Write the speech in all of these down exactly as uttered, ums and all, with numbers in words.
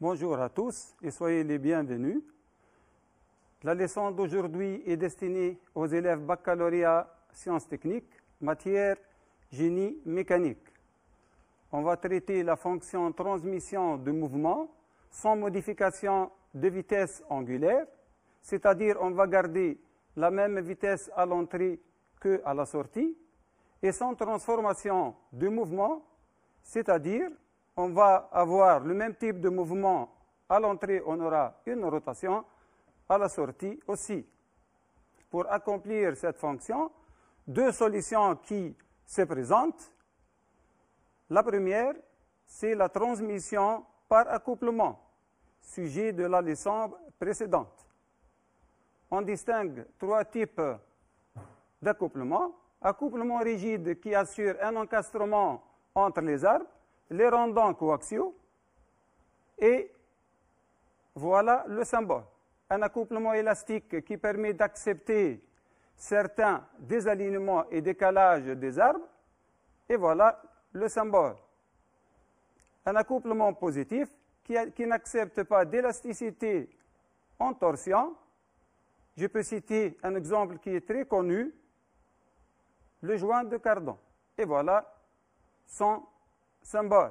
Bonjour à tous et soyez les bienvenus. La leçon d'aujourd'hui est destinée aux élèves baccalauréat sciences techniques, matière génie mécanique. On va traiter la fonction transmission de mouvement sans modification de vitesse angulaire, c'est-à-dire on va garder la même vitesse à l'entrée qu'à la sortie, et sans transformation de mouvement, c'est-à-dire on va avoir le même type de mouvement. À l'entrée, on aura une rotation, à la sortie aussi. Pour accomplir cette fonction, deux solutions qui se présentent. La première, c'est la transmission par accouplement, sujet de la leçon précédente. On distingue trois types d'accouplement. Accouplement rigide qui assure un encastrement entre les arbres, les rendant coaxiaux, et voilà le symbole. Un accouplement élastique qui permet d'accepter certains désalignements et décalages des arbres, et voilà le symbole. Un accouplement positif qui, qui n'accepte pas d'élasticité en torsion. Je peux citer un exemple qui est très connu, le joint de cardan. Et voilà son symbole.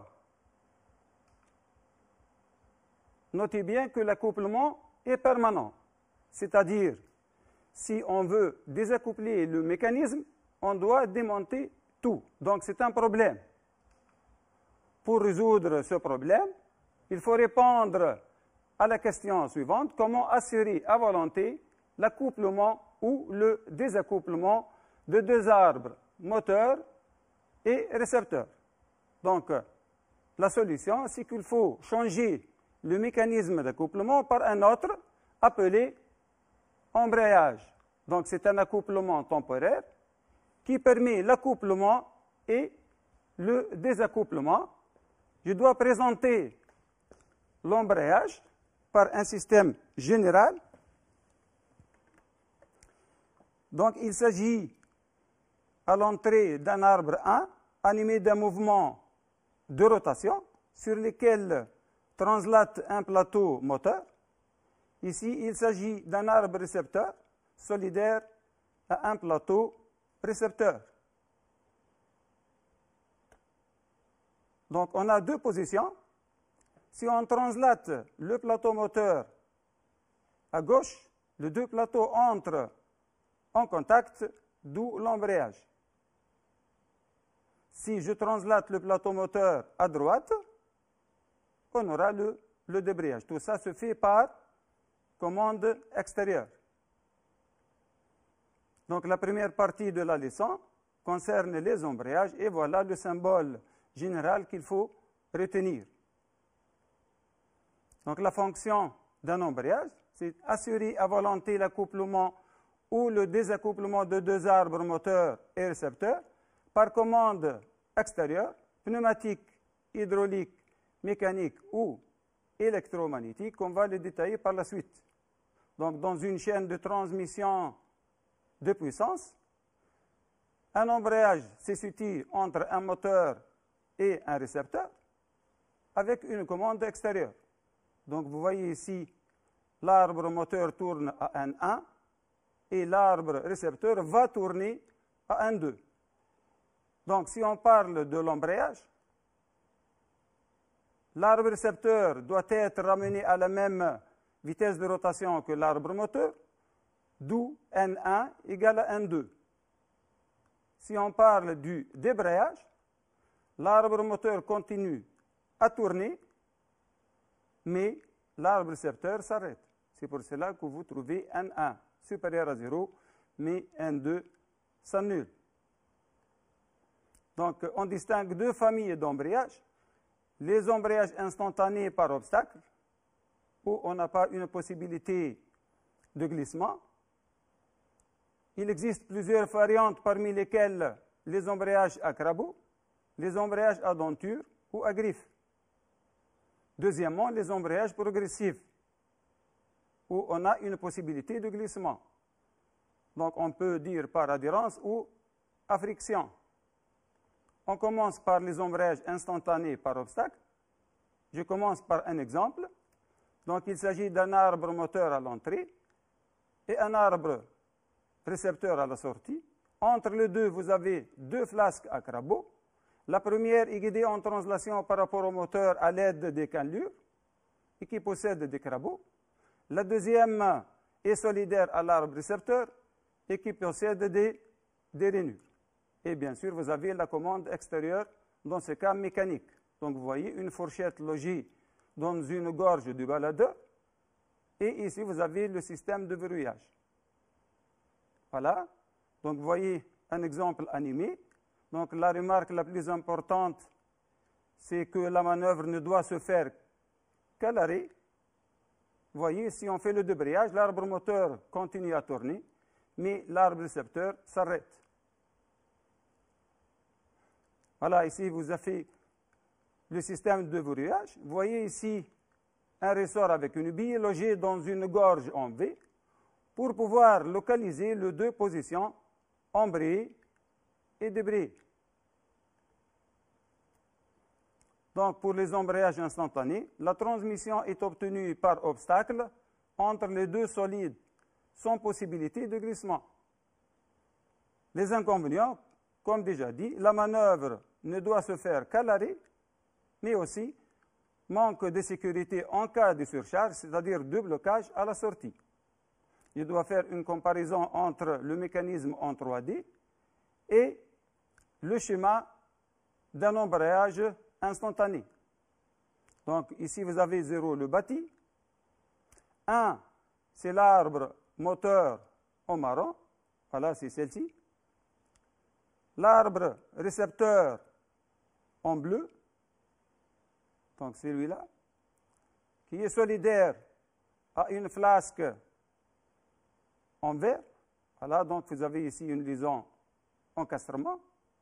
Notez bien que l'accouplement est permanent, c'est-à-dire si on veut désaccoupler le mécanisme, on doit démonter tout. Donc c'est un problème. Pour résoudre ce problème, il faut répondre à la question suivante: comment assurer à volonté l'accouplement ou le désaccouplement de deux arbres, moteur et récepteur. Donc, la solution, c'est qu'il faut changer le mécanisme d'accouplement par un autre appelé embrayage. Donc, c'est un accouplement temporaire qui permet l'accouplement et le désaccouplement. Je dois présenter l'embrayage par un système général. Donc, il s'agit à l'entrée d'un arbre un, animé d'un mouvement de rotation, sur lequel translate un plateau moteur. Ici, il s'agit d'un arbre récepteur, solidaire à un plateau récepteur. Donc, on a deux positions. Si on translate le plateau moteur à gauche, les deux plateaux entrent en contact, d'où l'embrayage. Si je translate le plateau moteur à droite, on aura le, le débrayage. Tout ça se fait par commande extérieure. Donc la première partie de la leçon concerne les embrayages et voilà le symbole général qu'il faut retenir. Donc la fonction d'un embrayage, c'est assurer à volonté l'accouplement ou le désaccouplement de deux arbres moteurs et récepteurs par commande extérieure, pneumatique, hydraulique, mécanique ou électromagnétique, on va le détailler par la suite. Donc, dans une chaîne de transmission de puissance, un embrayage se situe entre un moteur et un récepteur avec une commande extérieure. Donc, vous voyez ici, l'arbre moteur tourne à N un et l'arbre récepteur va tourner à N deux. Donc, si on parle de l'embrayage, l'arbre récepteur doit être ramené à la même vitesse de rotation que l'arbre moteur, d'où N un égale à N deux. Si on parle du débrayage, l'arbre moteur continue à tourner, mais l'arbre récepteur s'arrête. C'est pour cela que vous trouvez N un supérieur à zéro, mais N deux s'annule. Donc, on distingue deux familles d'embrayages. Les embrayages instantanés par obstacle, où on n'a pas une possibilité de glissement. Il existe plusieurs variantes, parmi lesquelles les embrayages à crabeau, les embrayages à denture ou à griffe. Deuxièmement, les embrayages progressifs, où on a une possibilité de glissement. Donc, on peut dire par adhérence ou à friction. On commence par les embrayages instantanés par obstacle. Je commence par un exemple. Donc, il s'agit d'un arbre moteur à l'entrée et un arbre récepteur à la sortie. Entre les deux, vous avez deux flasques à crabot. La première est guidée en translation par rapport au moteur à l'aide des cannelures et qui possède des crabots. La deuxième est solidaire à l'arbre récepteur et qui possède des, des rainures. Et bien sûr, vous avez la commande extérieure, dans ce cas mécanique. Donc, vous voyez une fourchette logée dans une gorge du baladeur. Et ici, vous avez le système de verrouillage. Voilà. Donc, vous voyez un exemple animé. Donc, la remarque la plus importante, c'est que la manœuvre ne doit se faire qu'à l'arrêt. Vous voyez, si on fait le débrayage, l'arbre moteur continue à tourner, mais l'arbre récepteur s'arrête. Voilà, ici, vous avez le système de verrouillage. Vous voyez ici un ressort avec une bille logée dans une gorge en V pour pouvoir localiser les deux positions embrayées et débrayées. Donc, pour les embrayages instantanés, la transmission est obtenue par obstacle entre les deux solides, sans possibilité de glissement. Les inconvénients, comme déjà dit, la manœuvre ne doit se faire qu'à l'arrêt, mais aussi manque de sécurité en cas de surcharge, c'est-à-dire de blocage à la sortie. Je dois faire une comparaison entre le mécanisme en trois D et le schéma d'un embrayage instantané. Donc ici, vous avez zéro le bâti. un, c'est l'arbre moteur en marron. Voilà, c'est celle-ci. L'arbre récepteur en bleu. Donc celui-là, qui est solidaire à une flasque en vert. Voilà, donc vous avez ici une liaison encastrement.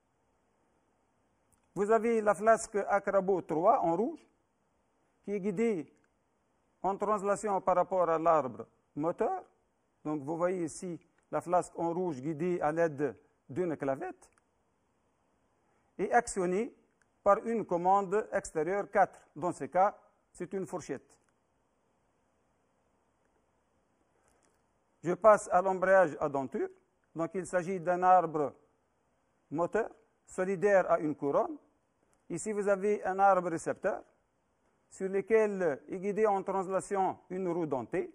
Vous avez la flasque à crabot trois en rouge, qui est guidée en translation par rapport à l'arbre moteur. Donc vous voyez ici la flasque en rouge guidée à l'aide d'une clavette et actionnée par une commande extérieure quatre. Dans ce cas, c'est une fourchette. Je passe à l'embrayage à denture. Donc il s'agit d'un arbre moteur solidaire à une couronne. Ici, vous avez un arbre récepteur sur lequel est guidée en translation une roue dentée.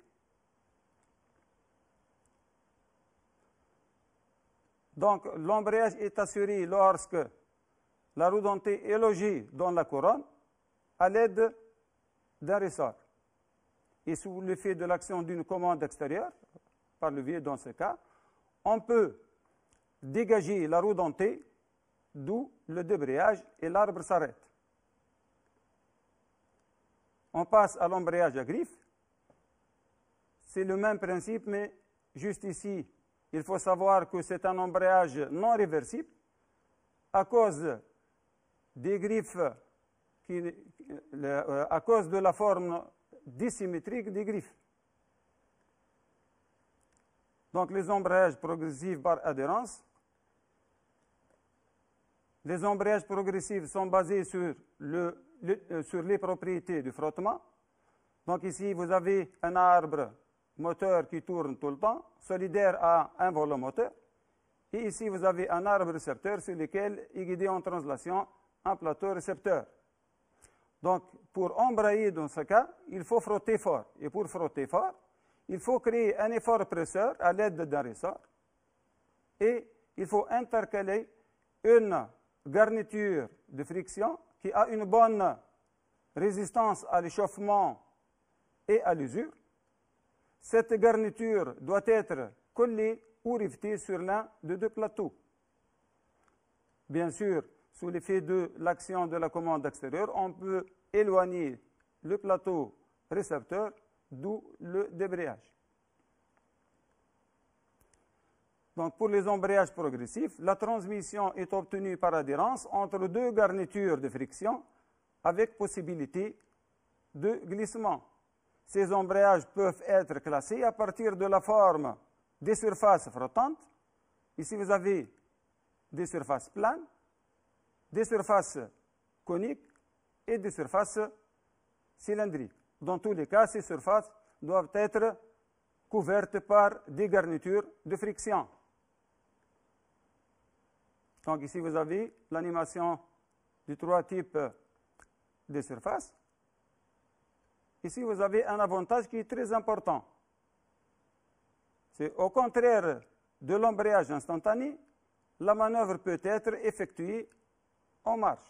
Donc, l'embrayage est assuré lorsque la roue dentée est logée dans la couronne à l'aide d'un ressort. Et sous l'effet de l'action d'une commande extérieure, par levier dans ce cas, on peut dégager la roue dentée, d'où le débrayage et l'arbre s'arrête. On passe à l'embrayage à griffe. C'est le même principe, mais juste ici, il faut savoir que c'est un embrayage non réversible à cause des griffes, qui, à cause de la forme dissymétrique des griffes. Donc les embrayages progressifs par adhérence. Les embrayages progressifs sont basés sur, le, le, sur les propriétés du frottement. Donc ici, vous avez un arbre moteur qui tourne tout le temps, solidaire à un volant moteur. Et ici, vous avez un arbre récepteur sur lequel est guidé en translation un plateau récepteur. Donc, pour embrayer dans ce cas, il faut frotter fort. Et pour frotter fort, il faut créer un effort presseur à l'aide d'un ressort. Et il faut intercaler une garniture de friction qui a une bonne résistance à l'échauffement et à l'usure. Cette garniture doit être collée ou rivetée sur l'un de deux plateaux. Bien sûr, sous l'effet de l'action de la commande extérieure, on peut éloigner le plateau récepteur, d'où le débrayage. Donc, pour les embrayages progressifs, la transmission est obtenue par adhérence entre deux garnitures de friction avec possibilité de glissement. Ces embrayages peuvent être classés à partir de la forme des surfaces frottantes. Ici, vous avez des surfaces planes, des surfaces coniques et des surfaces cylindriques. dans tous les cas, ces surfaces doivent être couvertes par des garnitures de friction. Donc ici, vous avez l'animation des trois types de surfaces. Ici, vous avez un avantage qui est très important. C'est au contraire de l'embrayage instantané, la manœuvre peut être effectuée en marche.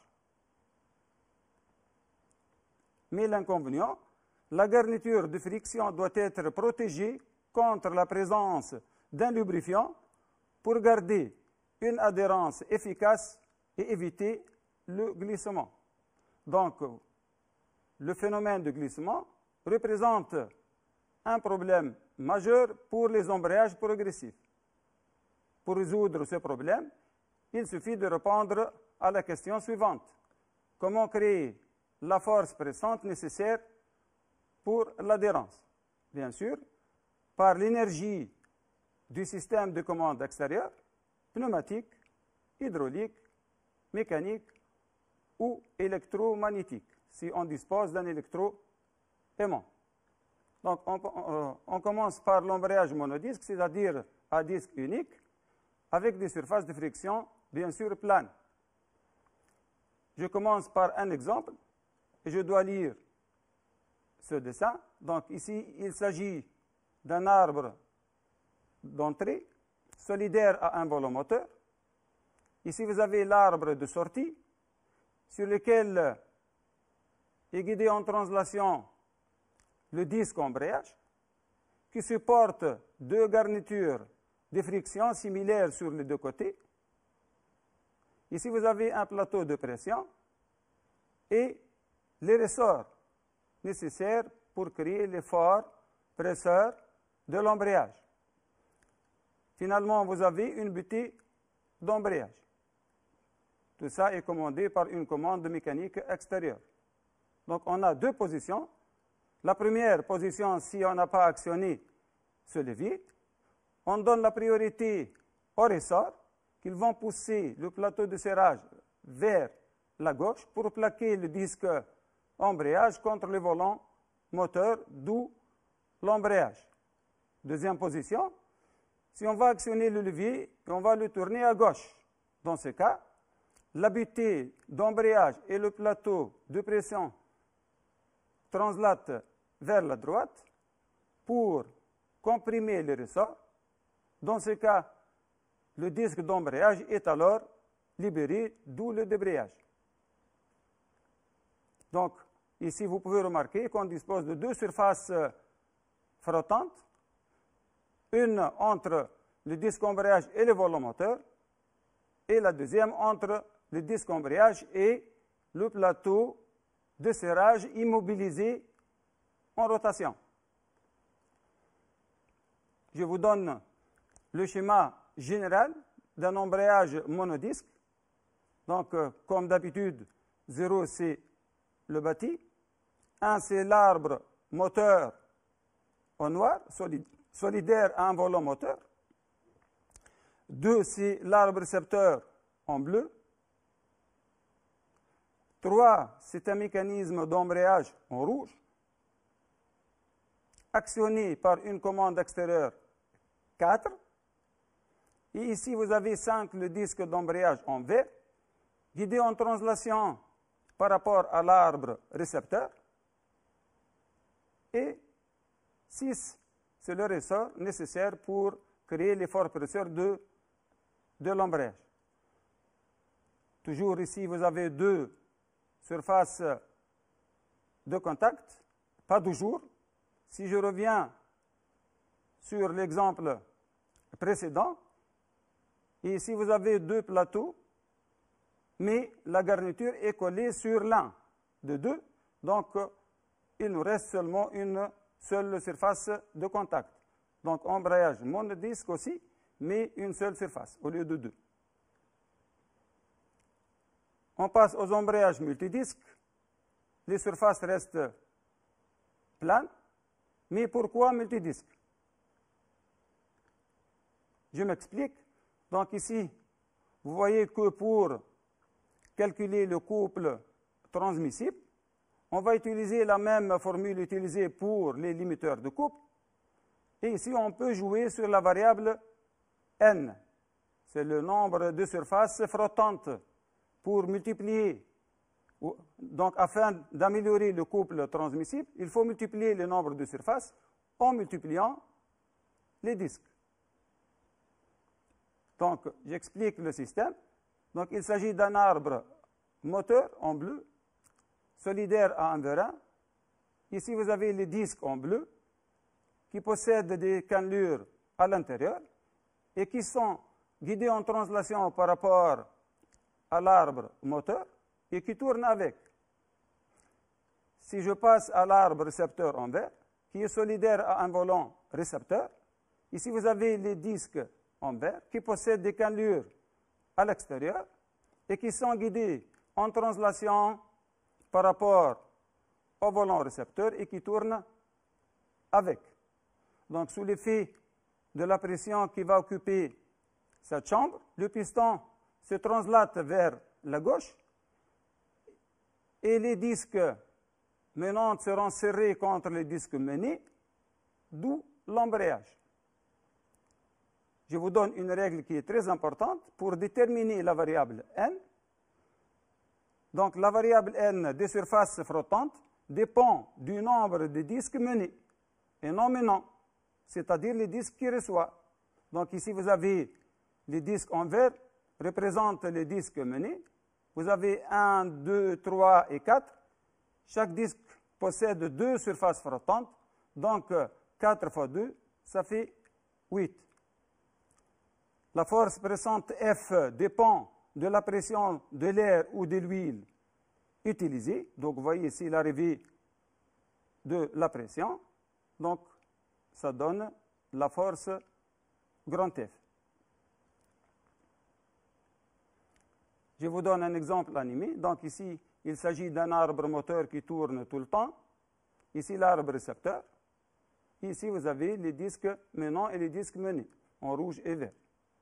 Mais l'inconvénient, la garniture de friction doit être protégée contre la présence d'un lubrifiant pour garder une adhérence efficace et éviter le glissement. Donc, le phénomène de glissement représente un problème majeur pour les embrayages progressifs. Pour résoudre ce problème, il suffit de répondre à la question suivante. Comment créer la force pressante nécessaire pour l'adhérence? Bien sûr, par l'énergie du système de commande extérieur, pneumatique, hydraulique, mécanique ou électromagnétique, si on dispose d'un électroaimant. Donc, on, on, on commence par l'embrayage monodisque, c'est-à-dire à disque unique, avec des surfaces de friction, bien sûr, planes. Je commence par un exemple, et je dois lire ce dessin. Donc, ici, il s'agit d'un arbre d'entrée, solidaire à un volant moteur. Ici, vous avez l'arbre de sortie, sur lequel est guidé en translation le disque embrayage, qui supporte deux garnitures de friction similaires sur les deux côtés. Ici, vous avez un plateau de pression et les ressorts nécessaires pour créer l'effort presseur de l'embrayage. Finalement, vous avez une butée d'embrayage. Tout ça est commandé par une commande mécanique extérieure. Donc, on a deux positions. La première position, si on n'a pas actionné ce levier, on donne la priorité aux ressorts qu'ils vont pousser le plateau de serrage vers la gauche pour plaquer le disque embrayage contre le volant moteur, d'où l'embrayage. Deuxième position, si on va actionner le levier, on va le tourner à gauche. Dans ce cas, la butée d'embrayage et le plateau de pression translatent vers la droite pour comprimer les ressorts. Dans ce cas, le disque d'embrayage est alors libéré, d'où le débrayage. Donc, ici, vous pouvez remarquer qu'on dispose de deux surfaces frottantes, une entre le disque embrayage et le volant moteur, et la deuxième entre le disque embrayage et le plateau de serrage immobilisé en rotation. Je vous donne le schéma général d'un embrayage monodisque. Donc, euh, comme d'habitude, zéro, c'est le bâti. un, c'est l'arbre moteur en noir, solidaire à un volant moteur. deux, c'est l'arbre récepteur en bleu. trois, c'est un mécanisme d'embrayage en rouge, actionné par une commande extérieure quatre. Et ici, vous avez cinq, le disque d'embrayage en vert, guidé en translation par rapport à l'arbre récepteur. Et six, c'est le ressort nécessaire pour créer l'effort presseur de, de l'embrayage. Toujours ici, vous avez deux surfaces de contact, pas toujours. Si je reviens sur l'exemple précédent, et ici vous avez deux plateaux, mais la garniture est collée sur l'un de deux, donc il nous reste seulement une seule surface de contact. Donc embrayage monodisque aussi, mais une seule surface au lieu de deux. On passe aux embrayages multidisques. Les surfaces restent planes, mais pourquoi multidisques? Je m'explique. Donc ici, vous voyez que pour calculer le couple transmissible, On va utiliser la même formule utilisée pour les limiteurs de couple. Et ici, on peut jouer sur la variable n. C'est le nombre de surfaces frottantes pour multiplier. Donc, afin d'améliorer le couple transmissible, il faut multiplier le nombre de surfaces en multipliant les disques. Donc, j'explique le système. Donc, il s'agit d'un arbre moteur en bleu, solidaire à un vérin. Ici, vous avez les disques en bleu qui possèdent des cannelures à l'intérieur et qui sont guidés en translation par rapport à l'arbre moteur et qui tournent avec. Si je passe à l'arbre récepteur en vert, qui est solidaire à un volant récepteur, ici vous avez les disques en vert qui possèdent des cannelures à l'extérieur et qui sont guidés en translation par rapport au volant récepteur et qui tournent avec. Donc, sous l'effet de la pression qui va occuper cette chambre, le piston se translate vers la gauche et les disques menants seront serrés contre les disques menés, d'où l'embrayage. Je vous donne une règle qui est très importante pour déterminer la variable n. Donc, la variable n des surfaces frottantes dépend du nombre de disques menés et non menants, c'est-à-dire les disques qui reçoivent. Donc, ici, vous avez les disques en vert, représentent les disques menés. Vous avez un, deux, trois et quatre. Chaque disque possède deux surfaces frottantes. Donc, quatre fois deux, ça fait huit. La force pressante F dépend de la pression de l'air ou de l'huile utilisée. Donc, vous voyez ici l'arrivée de la pression. Donc, ça donne la force grand F. Je vous donne un exemple animé. Donc, ici, il s'agit d'un arbre moteur qui tourne tout le temps. Ici, l'arbre récepteur. Ici, vous avez les disques menants et les disques menés, en rouge et vert.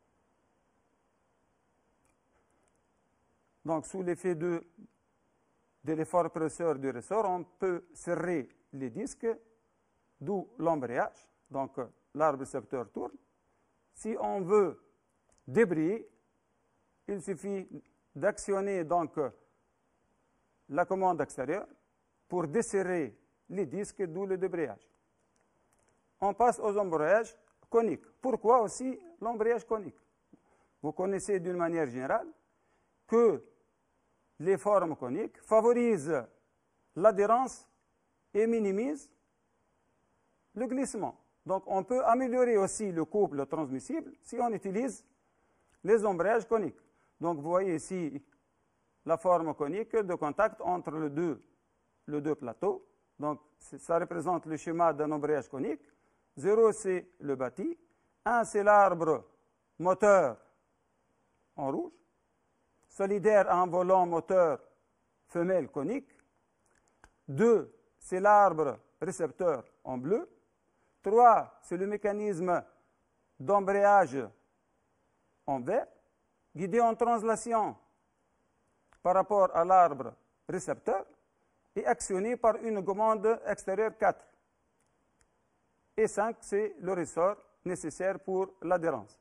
Donc, sous l'effet de, de l'effort presseur du ressort, on peut serrer les disques, d'où l'embrayage. Donc, l'arbre récepteur tourne. Si on veut débrayer, il suffit d'actionner donc la commande extérieure pour desserrer les disques, d'où le débrayage. On passe aux embrayages coniques. Pourquoi aussi l'embrayage conique? Vous connaissez d'une manière générale que les formes coniques favorisent l'adhérence et minimisent le glissement. Donc, on peut améliorer aussi le couple transmissible si on utilise les embrayages coniques. Donc, vous voyez ici la forme conique de contact entre les deux, les deux plateaux. Donc, ça représente le schéma d'un embrayage conique. zéro, c'est le bâti. un, c'est l'arbre moteur en rouge, solidaire à un volant moteur femelle conique. deux, c'est l'arbre récepteur en bleu. trois, c'est le mécanisme d'embrayage en vert, guidé en translation par rapport à l'arbre récepteur et actionné par une commande extérieure quatre. Et cinq, c'est le ressort nécessaire pour l'adhérence.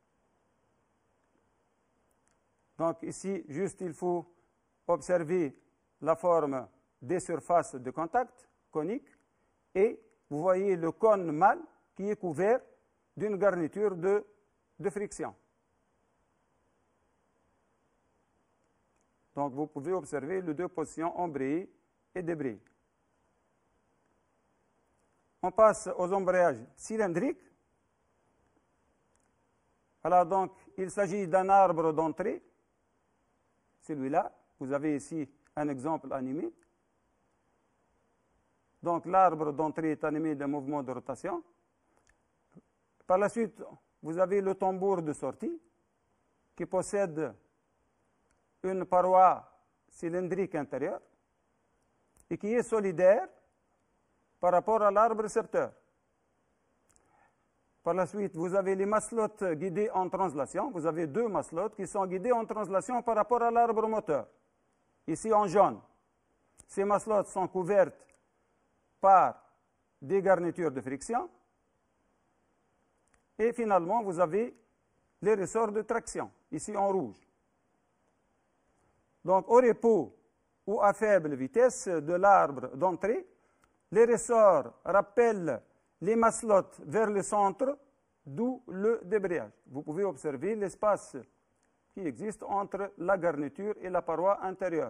Donc ici, juste il faut observer la forme des surfaces de contact coniques et vous voyez le cône mâle qui est couvert d'une garniture de, de friction. Donc vous pouvez observer les deux positions embrayées et débrayées. On passe aux embrayages cylindriques. Alors donc, il s'agit d'un arbre d'entrée. Celui-là, vous avez ici un exemple animé. Donc l'arbre d'entrée est animé d'un mouvement de rotation. Par la suite, vous avez le tambour de sortie qui possède une paroi cylindrique intérieure et qui est solidaire par rapport à l'arbre récepteur. Par la suite, vous avez les maslottes guidées en translation. Vous avez deux maslottes qui sont guidées en translation par rapport à l'arbre moteur, ici en jaune. Ces masselottes sont couvertes par des garnitures de friction. Et finalement, vous avez les ressorts de traction, ici en rouge. Donc, au repos ou à faible vitesse de l'arbre d'entrée, les ressorts rappellent les masselottes vers le centre, d'où le débrayage. Vous pouvez observer l'espace qui existe entre la garniture et la paroi intérieure.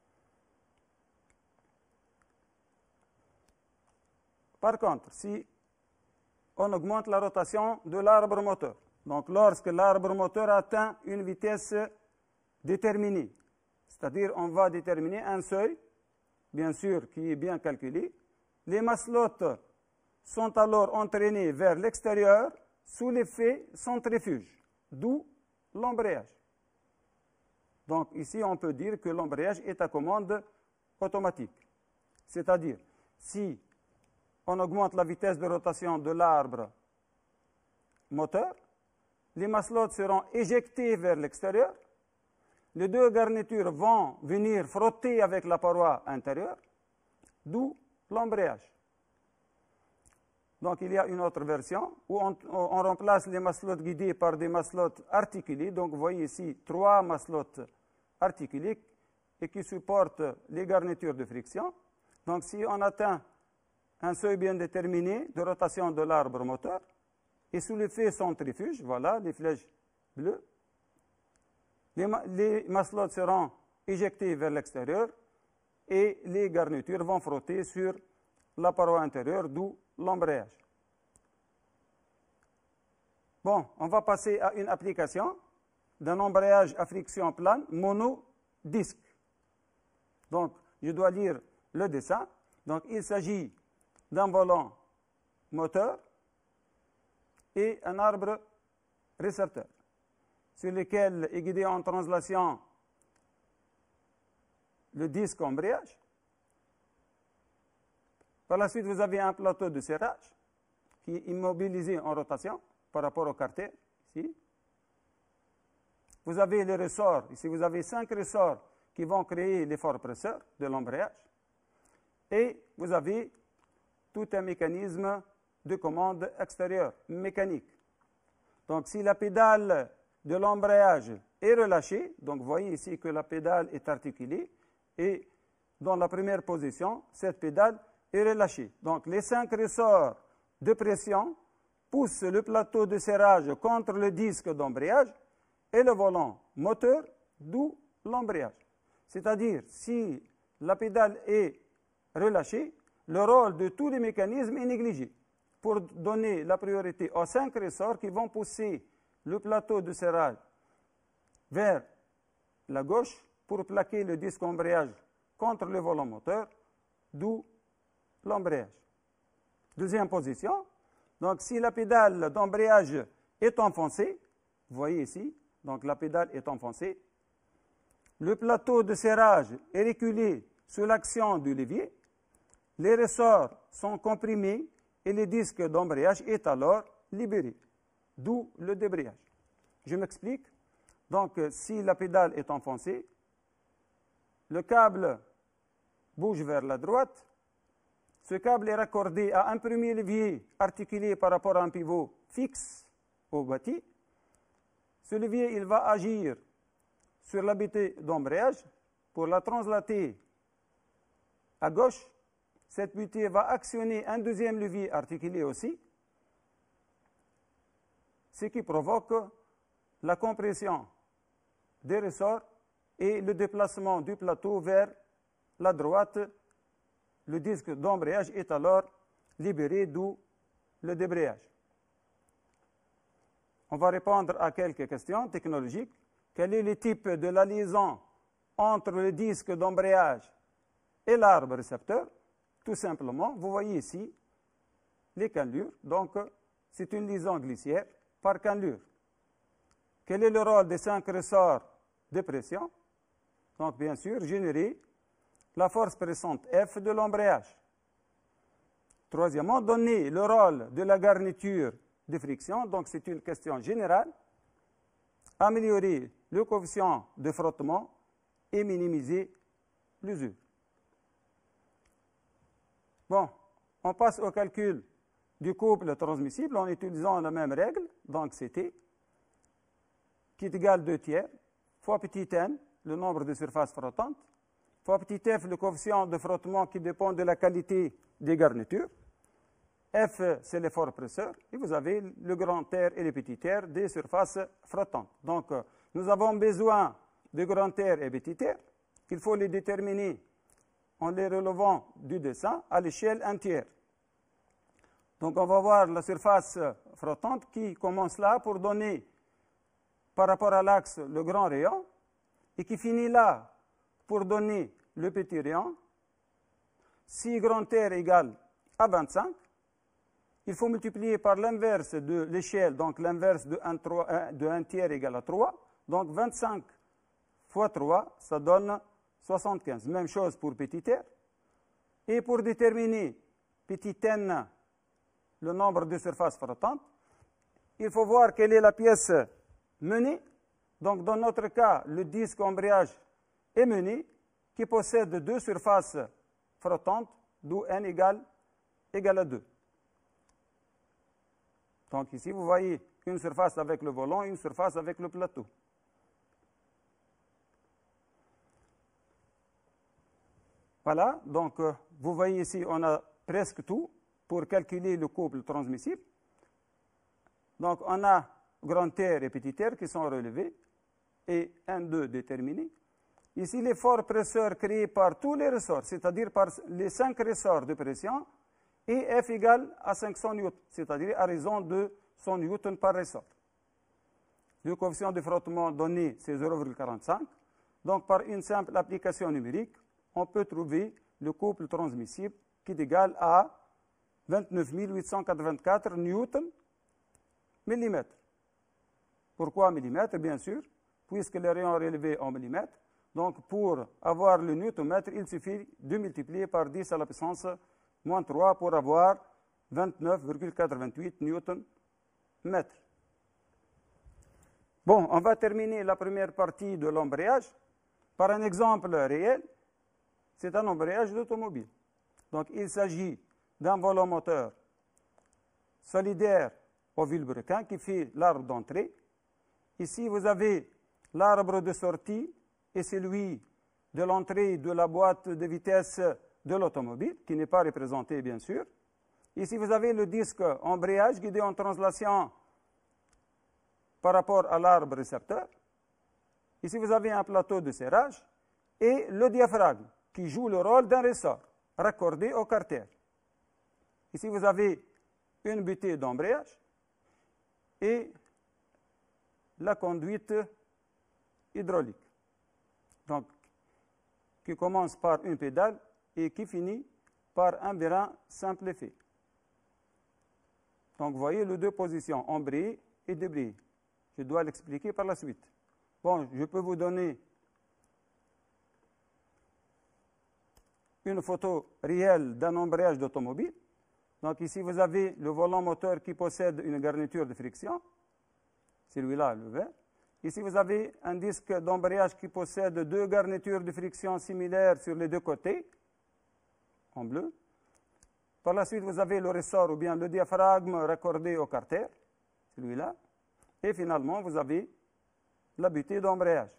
Par contre, si on augmente la rotation de l'arbre moteur, donc lorsque l'arbre moteur atteint une vitesse déterminée, c'est-à-dire on va déterminer un seuil, bien sûr, qui est bien calculé, les masselottes sont alors entraînées vers l'extérieur sous l'effet centrifuge, d'où l'embrayage. Donc ici, on peut dire que l'embrayage est à commande automatique. C'est-à-dire, si on augmente la vitesse de rotation de l'arbre moteur, les masselottes seront éjectées vers l'extérieur, les deux garnitures vont venir frotter avec la paroi intérieure, d'où l'embrayage. Donc il y a une autre version où on, on remplace les masselottes guidées par des masselottes articulées. Donc vous voyez ici trois masselottes articulées et qui supportent les garnitures de friction. Donc si on atteint un seuil bien déterminé de rotation de l'arbre moteur, et sous l'effet centrifuge, voilà les flèches bleues, les, ma les masselottes seront éjectées vers l'extérieur et les garnitures vont frotter sur la paroi intérieure, d'où l'embrayage. Bon, on va passer à une application d'un embrayage à friction plane monodisque. Donc, je dois lire le dessin. Donc, il s'agit d'un volant moteur et un arbre récepteur, sur lequel est guidé en translation le disque embrayage. Par la suite, vous avez un plateau de serrage qui est immobilisé en rotation par rapport au carter, ici. Vous avez les ressorts, ici vous avez cinq ressorts qui vont créer l'effort presseur de l'embrayage. Et vous avez tout un mécanisme de commande extérieure, mécanique. Donc si la pédale de l'embrayage est relâchée, donc vous voyez ici que la pédale est articulée, et dans la première position, cette pédale est relâchée. Donc les cinq ressorts de pression poussent le plateau de serrage contre le disque d'embrayage et le volant moteur, d'où l'embrayage. C'est-à-dire, si la pédale est relâchée, le rôle de tous les mécanismes est négligé pour donner la priorité aux cinq ressorts qui vont pousser le plateau de serrage vers la gauche pour plaquer le disque embrayage contre le volant moteur, d'où l'embrayage. Deuxième position, donc si la pédale d'embrayage est enfoncée, vous voyez ici, donc la pédale est enfoncée, le plateau de serrage est reculé sous l'action du levier, les ressorts sont comprimés et le disque d'embrayage est alors libéré, d'où le débrayage. Je m'explique. Donc, si la pédale est enfoncée, le câble bouge vers la droite. Ce câble est raccordé à un premier levier articulé par rapport à un pivot fixe au bâti. Ce levier, il va agir sur la butée d'embrayage pour la translater à gauche. Cette butée va actionner un deuxième levier articulé aussi, ce qui provoque la compression des ressorts et le déplacement du plateau vers la droite. Le disque d'embrayage est alors libéré, d'où le débrayage. On va répondre à quelques questions technologiques. Quel est le type de la liaison entre le disque d'embrayage et l'arbre récepteur? Tout simplement, vous voyez ici les cannelures. Donc, c'est une liaison glissière par cannelure. Quel est le rôle des cinq ressorts de pression? Donc, bien sûr, générer la force pressante F de l'embrayage. Troisièmement, donner le rôle de la garniture de friction. Donc, c'est une question générale. Améliorer le coefficient de frottement et minimiser l'usure. Bon, on passe au calcul du couple transmissible en utilisant la même règle, donc C T, qui est égal à deux tiers, fois petit n, le nombre de surfaces frottantes, fois petit f, le coefficient de frottement qui dépend de la qualité des garnitures. F, c'est l'effort presseur, et vous avez le grand R et le petit r des surfaces frottantes. Donc, nous avons besoin de grand R et petit r. Il faut les déterminer en les relevant du dessin à l'échelle entière. Donc, on va voir la surface flottante qui commence là pour donner, par rapport à l'axe, le grand rayon, et qui finit là pour donner le petit rayon. Si grand R égale à vingt-cinq, il faut multiplier par l'inverse de l'échelle, donc l'inverse de un tiers égale à trois. Donc, vingt-cinq fois trois, ça donne soixante-quinze. Même chose pour petit r. Et pour déterminer petit n, le nombre de surfaces frottantes, il faut voir quelle est la pièce menée. Donc, dans notre cas, le disque embrayage est mené, qui possède deux surfaces frottantes, d'où n égale, égale à deux. Donc, ici, vous voyez une surface avec le volant et une surface avec le plateau. Voilà, donc euh, vous voyez ici, on a presque tout pour calculer le couple transmissible. Donc, on a grand R et petit r qui sont relevés et un, deux déterminés. Ici, l'effort presseur créé par tous les ressorts, c'est-à-dire par les cinq ressorts de pression, et F égale à cinq cents newtons, c'est-à-dire à raison de cent newtons par ressort. Le coefficient de frottement donné, c'est zéro virgule quarante-cinq. Donc, par une simple application numérique, on peut trouver le couple transmissible qui est égal à vingt-neuf mille huit cent quatre-vingt-quatre newtons millimètres. Pourquoi millimètres? Bien sûr, puisque le rayon est relevé en millimètres. Donc, pour avoir le newton-mètre, il suffit de multiplier par dix à la puissance moins trois pour avoir vingt-neuf virgule quatre-vingt-huit newton-mètre. Bon, on va terminer la première partie de l'embrayage par un exemple réel. C'est un embrayage d'automobile. Donc, il s'agit d'un volant moteur solidaire au vilebrequin qui fait l'arbre d'entrée. Ici, vous avez l'arbre de sortie et celui de l'entrée de la boîte de vitesse de l'automobile, qui n'est pas représenté, bien sûr. Ici, vous avez le disque embrayage guidé en translation par rapport à l'arbre récepteur. Ici, vous avez un plateau de serrage et le diaphragme, qui joue le rôle d'un ressort raccordé au carter. Ici, vous avez une butée d'embrayage et la conduite hydraulique, donc qui commence par une pédale et qui finit par un vérin simple effet. Donc, vous voyez les deux positions, embrayé et débrayé. Je dois l'expliquer par la suite. Bon, je peux vous donner une photo réelle d'un embrayage d'automobile. Donc ici, vous avez le volant moteur qui possède une garniture de friction. Celui-là, le vert. Ici, vous avez un disque d'embrayage qui possède deux garnitures de friction similaires sur les deux côtés, en bleu. Par la suite, vous avez le ressort ou bien le diaphragme raccordé au carter, celui-là. Et finalement, vous avez la butée d'embrayage.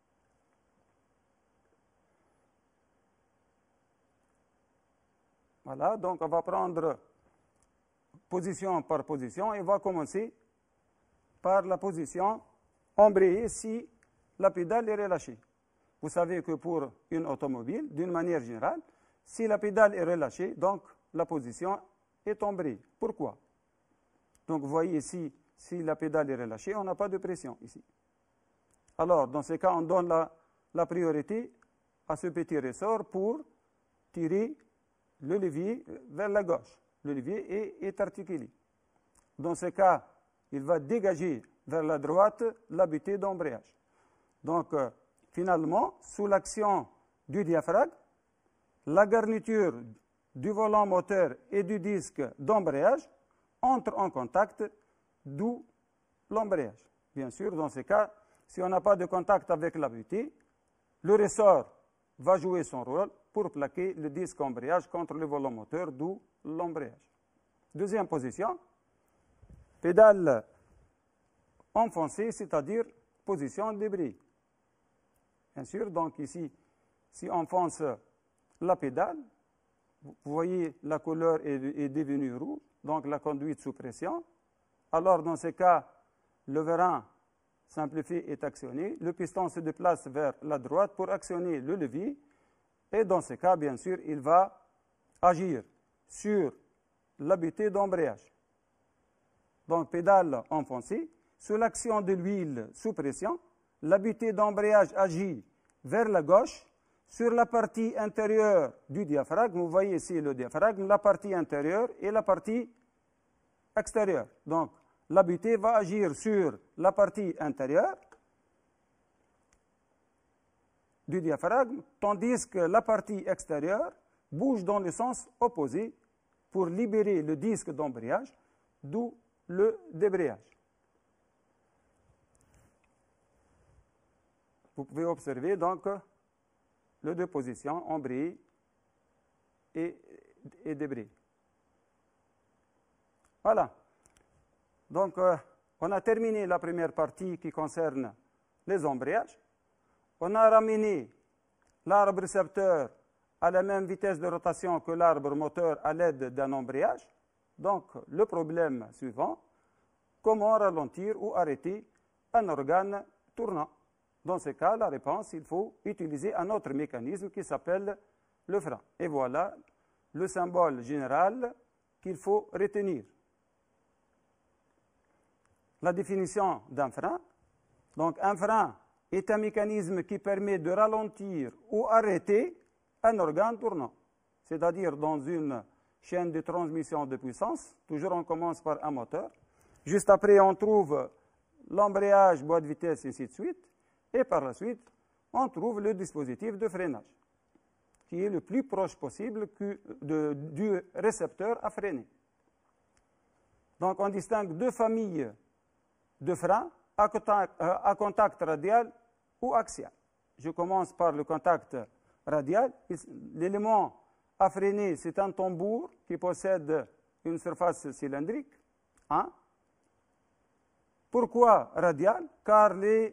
Voilà, donc on va prendre position par position et on va commencer par la position embrayée si la pédale est relâchée. Vous savez que pour une automobile, d'une manière générale, si la pédale est relâchée, donc la position est embrayée. Pourquoi? Donc vous voyez ici, si la pédale est relâchée, on n'a pas de pression ici. Alors, dans ce cas, on donne la, la priorité à ce petit ressort pour tirer le levier vers la gauche. Le levier est, est articulé. Dans ce cas, il va dégager vers la droite la butée d'embrayage. Donc, euh, finalement, sous l'action du diaphragme, la garniture du volant moteur et du disque d'embrayage entrent en contact, d'où l'embrayage. Bien sûr, dans ce cas, si on n'a pas de contact avec la butée, le ressort va jouer son rôle pour pour plaquer le disque embrayage contre le volant moteur, d'où l'embrayage. Deuxième position, pédale enfoncée, c'est-à-dire position de débris. Bien sûr, donc ici, si on enfonce la pédale, vous voyez la couleur est, est devenue rouge, donc la conduite sous pression. Alors, dans ce cas, le vérin simplifié est actionné, le piston se déplace vers la droite pour actionner le levier, et dans ce cas, bien sûr, il va agir sur la butée d'embrayage. Donc, pédale enfoncée, sous l'action de l'huile sous pression, la butée d'embrayage agit vers la gauche, sur la partie intérieure du diaphragme. Vous voyez ici le diaphragme, la partie intérieure et la partie extérieure. Donc, la butée va agir sur la partie intérieure du diaphragme, tandis que la partie extérieure bouge dans le sens opposé pour libérer le disque d'embrayage, d'où le débrayage. Vous pouvez observer donc les deux positions, embrayé et, et débrayé. Voilà. Donc, euh, on a terminé la première partie qui concerne les embrayages. On a ramené l'arbre récepteur à la même vitesse de rotation que l'arbre moteur à l'aide d'un embrayage. Donc, le problème suivant, comment ralentir ou arrêter un organe tournant? Dans ce cas, la réponse, il faut utiliser un autre mécanisme qui s'appelle le frein. Et voilà le symbole général qu'il faut retenir. La définition d'un frein. Donc, un frein est un mécanisme qui permet de ralentir ou arrêter un organe tournant. C'est-à-dire dans une chaîne de transmission de puissance, toujours on commence par un moteur. Juste après, on trouve l'embrayage, boîte de vitesse, et ainsi de suite. Et par la suite, on trouve le dispositif de freinage, qui est le plus proche possible que de, du récepteur à freiner. Donc, on distingue deux familles de freins à contact, à contact radial ou axial. Je commence par le contact radial. L'élément à freiner, c'est un tambour qui possède une surface cylindrique. Hein? Pourquoi radial? Car les,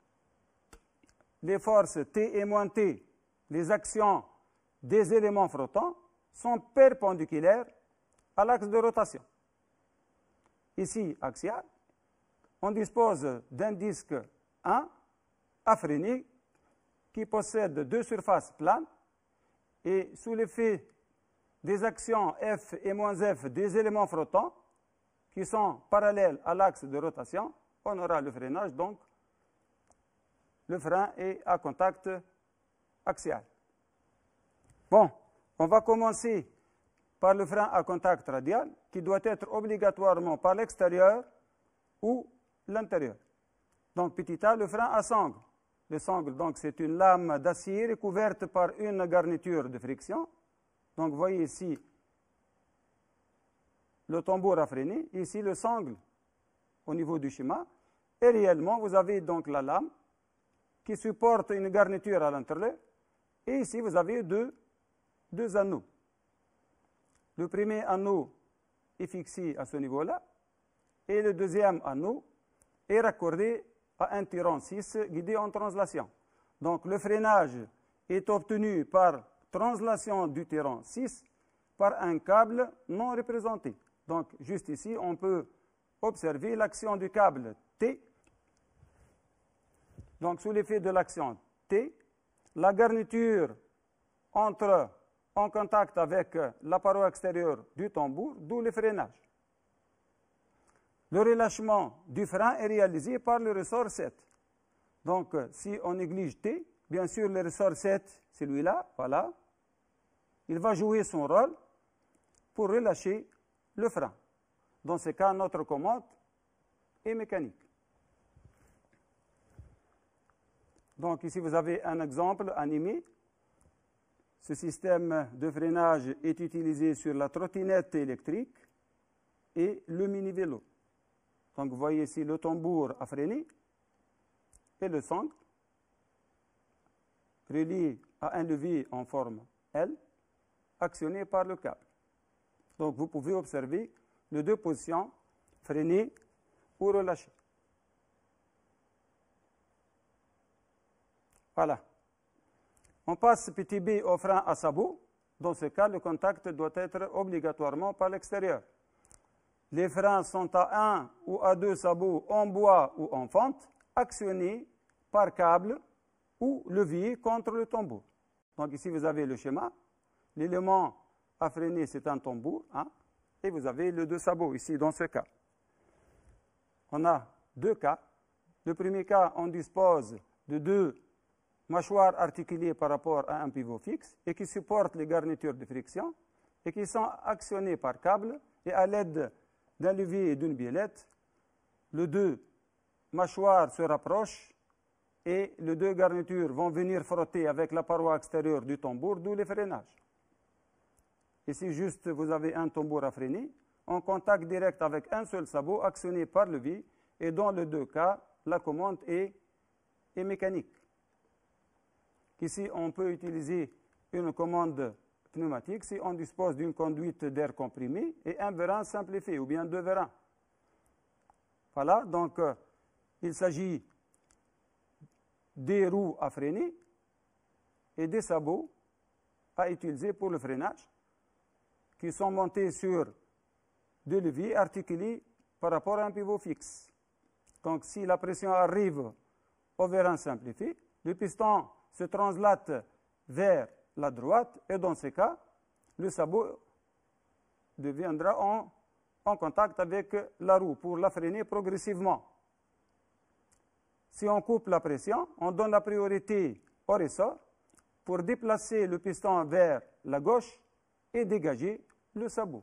les forces T et moins T, les actions des éléments flottants, sont perpendiculaires à l'axe de rotation. Ici, axial, on dispose d'un disque un à freiner qui possède deux surfaces planes et sous l'effet des actions F et moins F des éléments flottants qui sont parallèles à l'axe de rotation, on aura le freinage, donc le frein est à contact axial. Bon, on va commencer par le frein à contact radial qui doit être obligatoirement par l'extérieur ou l'intérieur. Donc, petit a, le frein à sangle. Le sangle, donc, c'est une lame d'acier recouverte par une garniture de friction. Donc, vous voyez ici le tambour à freiner, ici le sangle au niveau du schéma. Et réellement, vous avez donc la lame qui supporte une garniture à l'intérieur. Et ici, vous avez deux, deux anneaux. Le premier anneau est fixé à ce niveau-là. Et le deuxième anneau est raccordé à un tyran six guidé en translation. Donc, le freinage est obtenu par translation du tyran six par un câble non représenté. Donc, juste ici, on peut observer l'action du câble T. Donc, sous l'effet de l'action T, la garniture entre en contact avec la paroi extérieure du tambour, d'où le freinage. Le relâchement du frein est réalisé par le ressort sept. Donc, si on néglige T, bien sûr, le ressort sept, celui-là, voilà, il va jouer son rôle pour relâcher le frein. Dans ce cas, notre commande est mécanique. Donc, ici, vous avez un exemple animé. Ce système de freinage est utilisé sur la trottinette électrique et le mini-vélo. Donc, vous voyez ici le tambour à freiner et le sangle relié à un levier en forme L, actionné par le câble. Donc, vous pouvez observer les deux positions, freiner ou relâcher. Voilà. On passe petit b au frein à sabot. Dans ce cas, le contact doit être obligatoirement par l'extérieur. Les freins sont à un ou à deux sabots en bois ou en fente, actionnés par câble ou levier contre le tambour. Donc ici, vous avez le schéma. L'élément à freiner, c'est un tambour. Hein, et vous avez les deux sabots ici, dans ce cas. On a deux cas. Le premier cas, on dispose de deux mâchoires articulées par rapport à un pivot fixe et qui supportent les garnitures de friction et qui sont actionnées par câble et à l'aide d'un levier et d'une biellette, les deux mâchoires se rapprochent et les deux garnitures vont venir frotter avec la paroi extérieure du tambour, d'où le freinage. Ici, juste, vous avez un tambour à freiner en contact direct avec un seul sabot actionné par levier et dans les deux cas, la commande est, est mécanique. Ici, on peut utiliser une commande pneumatique si on dispose d'une conduite d'air comprimé et un vérin simplifié, ou bien deux vérins. Voilà, donc euh, il s'agit des roues à freiner et des sabots à utiliser pour le freinage, qui sont montés sur deux leviers articulés par rapport à un pivot fixe. Donc, si la pression arrive au vérin simplifié, le piston se translate vers la droite et dans ce cas, le sabot deviendra en, en contact avec la roue pour la freiner progressivement. Si on coupe la pression, on donne la priorité au ressort pour déplacer le piston vers la gauche et dégager le sabot.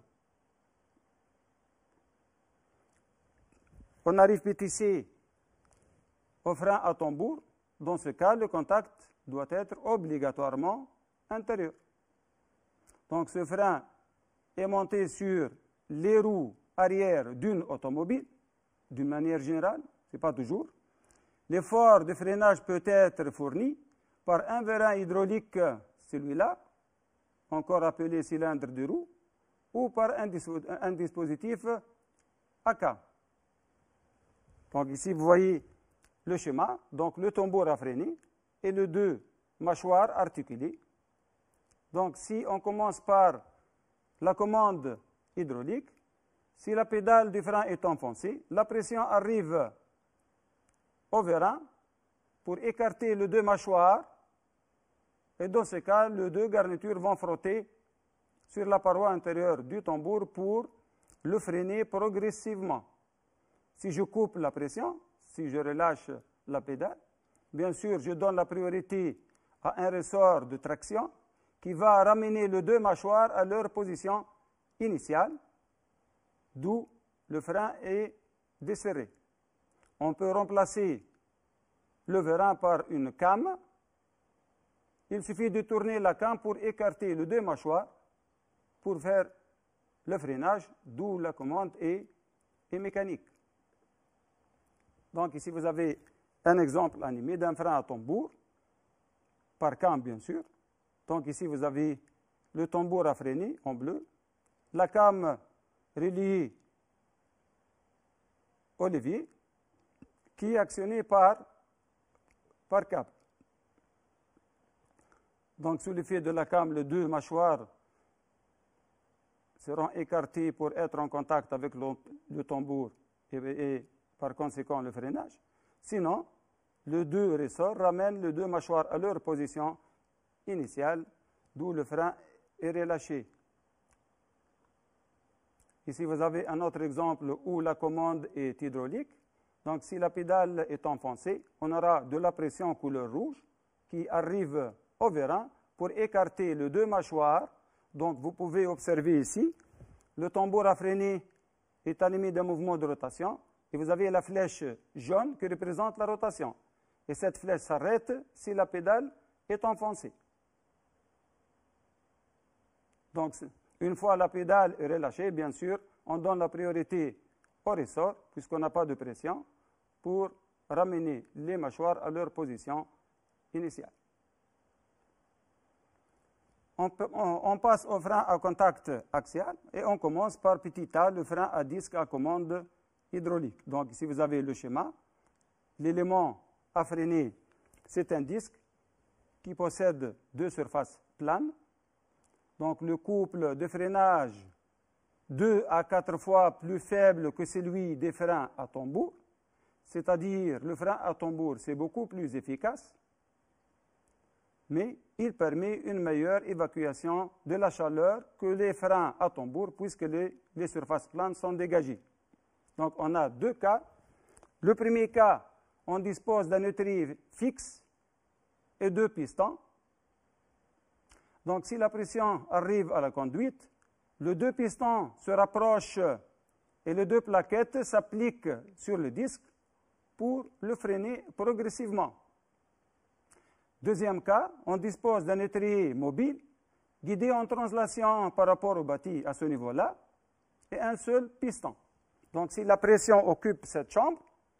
On arrive petit c au frein à tambour. Dans ce cas, le contact doit être obligatoirement intérieur. Donc ce frein est monté sur les roues arrière d'une automobile, d'une manière générale, ce n'est pas toujours. L'effort de freinage peut être fourni par un vérin hydraulique, celui-là, encore appelé cylindre de roue, ou par un, un dispositif A K. Donc ici, vous voyez le schéma, donc le tambour à freiner et les deux mâchoires articulées. Donc si on commence par la commande hydraulique, si la pédale du frein est enfoncée, la pression arrive au vérin pour écarter les deux mâchoires et dans ce cas, les deux garnitures vont frotter sur la paroi intérieure du tambour pour le freiner progressivement. Si je coupe la pression, si je relâche la pédale, bien sûr, je donne la priorité à un ressort de traction qui va ramener les deux mâchoires à leur position initiale, d'où le frein est desserré. On peut remplacer le vérin par une came. Il suffit de tourner la came pour écarter les deux mâchoires pour faire le freinage, d'où la commande est, est mécanique. Donc ici, vous avez un exemple animé d'un frein à tambour, par came bien sûr. Donc ici, vous avez le tambour à freiner en bleu, la came reliée au levier, qui est actionnée par, par câble. Donc sous l'effet de la came, les deux mâchoires seront écartées pour être en contact avec le, le tambour et, et par conséquent le freinage. Sinon, les deux ressorts ramènent les deux mâchoires à leur position initiale, d'où le frein est relâché. Ici, vous avez un autre exemple où la commande est hydraulique. Donc, si la pédale est enfoncée, on aura de la pression couleur rouge qui arrive au vérin pour écarter les deux mâchoires. Donc, vous pouvez observer ici, le tambour à freiner est animé d'un mouvement de rotation et vous avez la flèche jaune qui représente la rotation. Et cette flèche s'arrête si la pédale est enfoncée. Donc, une fois la pédale est relâchée, bien sûr, on donne la priorité au ressort, puisqu'on n'a pas de pression, pour ramener les mâchoires à leur position initiale. on, peut, on, on passe au frein à contact axial et on commence par petit a, le frein à disque à commande hydraulique. Donc ici vous avez le schéma. L'élément à freiner, c'est un disque qui possède deux surfaces planes. Donc le couple de freinage deux à quatre fois plus faible que celui des freins à tambour, c'est-à-dire le frein à tambour, c'est beaucoup plus efficace, mais il permet une meilleure évacuation de la chaleur que les freins à tambour, puisque les, les surfaces planes sont dégagées. Donc on a deux cas. Le premier cas, on dispose d'un étrier fixe et deux pistons. Donc si la pression arrive à la conduite, les deux pistons se rapprochent et les deux plaquettes s'appliquent sur le disque pour le freiner progressivement. Deuxième cas, on dispose d'un étrier mobile guidé en translation par rapport au bâti à ce niveau-là et un seul piston. Donc si la pression occupe cette chambre,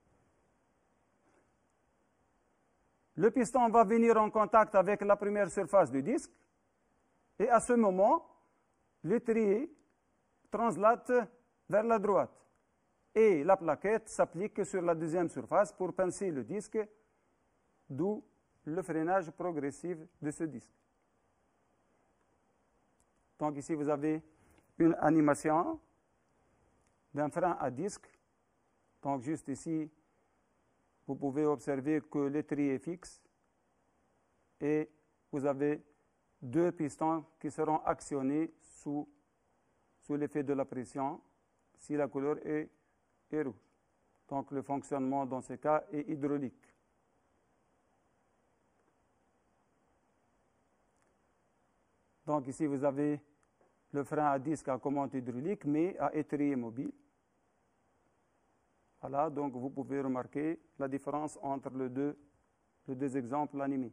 le piston va venir en contact avec la première surface du disque et à ce moment, l'étrier translate vers la droite et la plaquette s'applique sur la deuxième surface pour pincer le disque, d'où le freinage progressif de ce disque. Donc ici, vous avez une animation d'un frein à disque. Donc juste ici, vous pouvez observer que l'étrier est fixe et vous avez deux pistons qui seront actionnés sous, sous l'effet de la pression si la couleur est, est rouge. Donc le fonctionnement dans ce cas est hydraulique. Donc ici vous avez le frein à disque à commande hydraulique mais à étrier mobile. Voilà, donc vous pouvez remarquer la différence entre les deux, les deux exemples animés.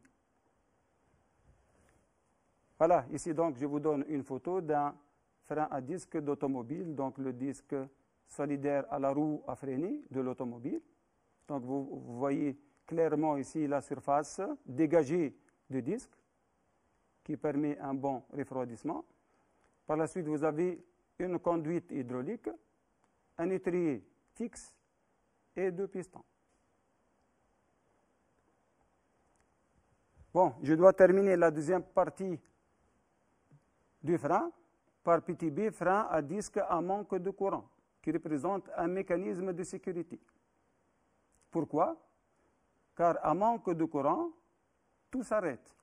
Voilà, ici donc je vous donne une photo d'un frein à disque d'automobile, donc le disque solidaire à la roue à freiner de l'automobile. Donc vous, vous voyez clairement ici la surface dégagée du disque qui permet un bon refroidissement. Par la suite, vous avez une conduite hydraulique, un étrier fixe et deux pistons. Bon, je dois terminer la deuxième partie du frein par petit b, frein à disque à manque de courant, qui représente un mécanisme de sécurité. Pourquoi? Car à manque de courant, tout s'arrête.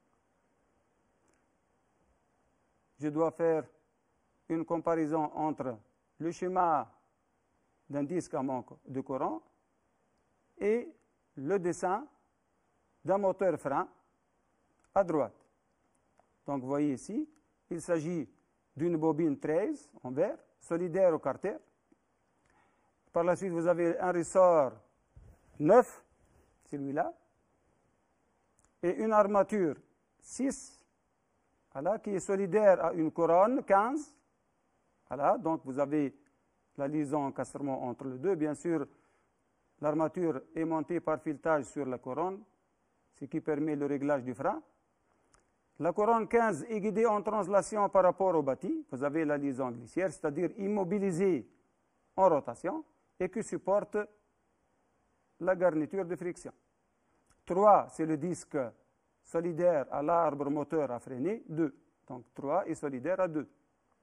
Je dois faire une comparaison entre le schéma d'un disque à manque de courant et le dessin d'un moteur frein à droite. Donc vous voyez ici, il s'agit d'une bobine treize en verre, solidaire au carter. Par la suite, vous avez un ressort neuf, celui-là, et une armature six, voilà, qui est solidaire à une couronne quinze. Voilà, donc vous avez la liaison encastrement entre les deux. Bien sûr, l'armature est montée par filetage sur la couronne, ce qui permet le réglage du frein. La couronne quinze est guidée en translation par rapport au bâti. Vous avez la liaison glissière, c'est-à-dire immobilisée en rotation et qui supporte la garniture de friction. trois, c'est le disque solidaire à l'arbre moteur à freiner, deux. Donc trois est solidaire à deux.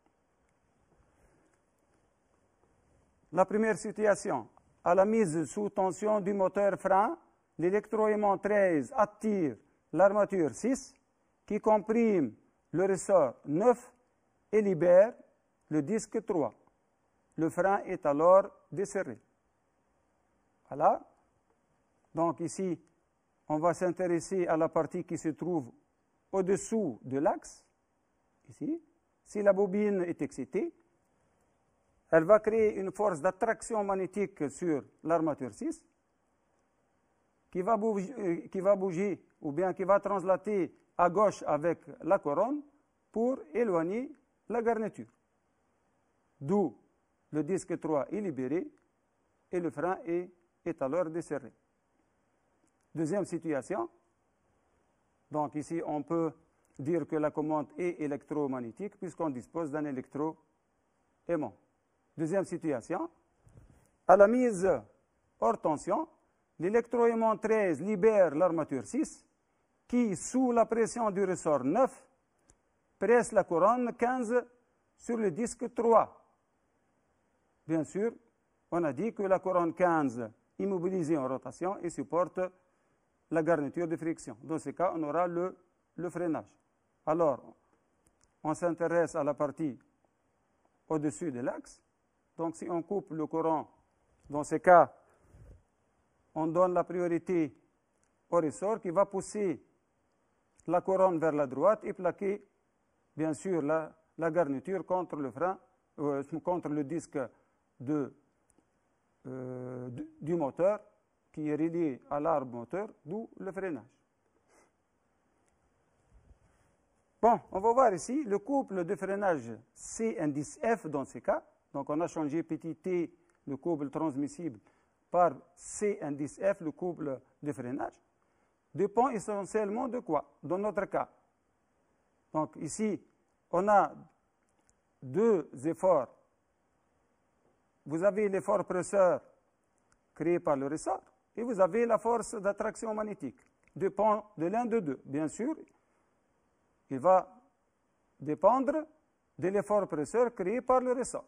La première situation, à la mise sous tension du moteur frein, l'électroaimant treize attire l'armature six qui comprime le ressort neuf et libère le disque trois. Le frein est alors desserré. Voilà. Donc ici, on va s'intéresser à la partie qui se trouve au-dessous de l'axe. Ici, si la bobine est excitée, elle va créer une force d'attraction magnétique sur l'armature six qui va bouger, qui va bouger ou bien qui va translater à gauche avec la couronne pour éloigner la garniture. D'où le disque trois est libéré et le frein est, est alors desserré. Deuxième situation. Donc ici, on peut dire que la commande est électromagnétique puisqu'on dispose d'un électroaimant. Deuxième situation, à la mise hors tension, l'électroaimant treize libère l'armature six qui, sous la pression du ressort neuf, presse la couronne quinze sur le disque trois. Bien sûr, on a dit que la couronne quinze immobilisée en rotation et supporte la garniture de friction. Dans ce cas, on aura le, le freinage. Alors, on s'intéresse à la partie au-dessus de l'axe. Donc, si on coupe le courant, dans ce cas, on donne la priorité au ressort qui va pousser la couronne vers la droite et plaquer, bien sûr, la, la garniture contre le frein, euh, contre le disque de, euh, du, du moteur qui est relié à l'arbre moteur, d'où le freinage. Bon, on va voir ici le couple de freinage C indice F dans ce cas. Donc, on a changé petit t, le couple transmissible, par C indice F, le couple de freinage, dépend essentiellement de quoi? Dans notre cas. Donc, ici, on a deux efforts. Vous avez l'effort presseur créé par le ressort et vous avez la force d'attraction magnétique. Dépend de l'un de deux. Bien sûr, il va dépendre de l'effort presseur créé par le ressort.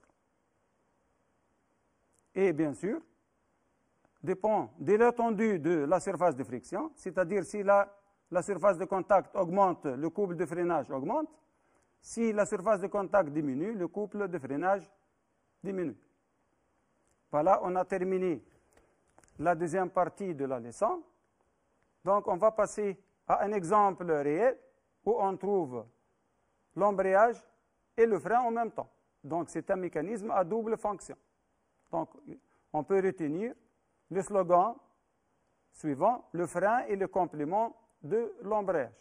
Et bien sûr, dépend de l'étendue de la surface de friction, c'est-à-dire si la, la surface de contact augmente, le couple de freinage augmente. Si la surface de contact diminue, le couple de freinage diminue. Voilà, on a terminé la deuxième partie de la leçon. Donc, on va passer à un exemple réel où on trouve l'embrayage et le frein en même temps. Donc, c'est un mécanisme à double fonction. Donc, on peut retenir le slogan suivant, le frein est le complément de l'embrayage.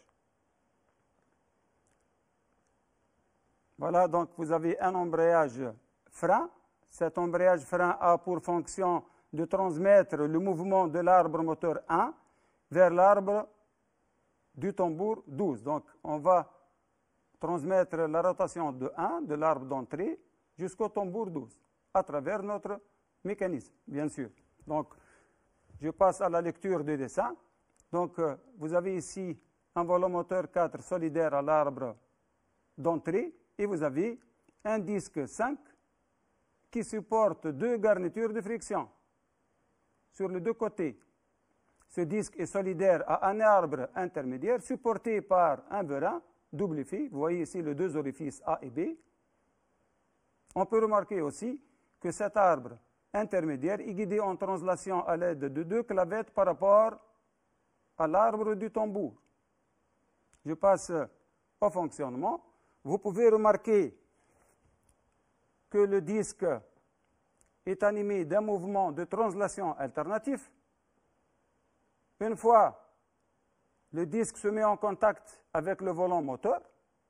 Voilà, donc vous avez un embrayage frein. Cet embrayage frein a pour fonction de transmettre le mouvement de l'arbre moteur un vers l'arbre du tambour douze. Donc, on va transmettre la rotation de un, de l'arbre d'entrée, jusqu'au tambour douze, à travers notre mécanisme, bien sûr. Donc, je passe à la lecture du dessin. Donc, euh, vous avez ici un volant moteur quatre solidaire à l'arbre d'entrée et vous avez un disque cinq qui supporte deux garnitures de friction sur les deux côtés. Ce disque est solidaire à un arbre intermédiaire supporté par un verin double fil. Vous voyez ici les deux orifices A et B. On peut remarquer aussi que cet arbre intermédiaire est guidé en translation à l'aide de deux clavettes par rapport à l'arbre du tambour. Je passe au fonctionnement. Vous pouvez remarquer que le disque est animé d'un mouvement de translation alternatif. Une fois le disque se met en contact avec le volant moteur,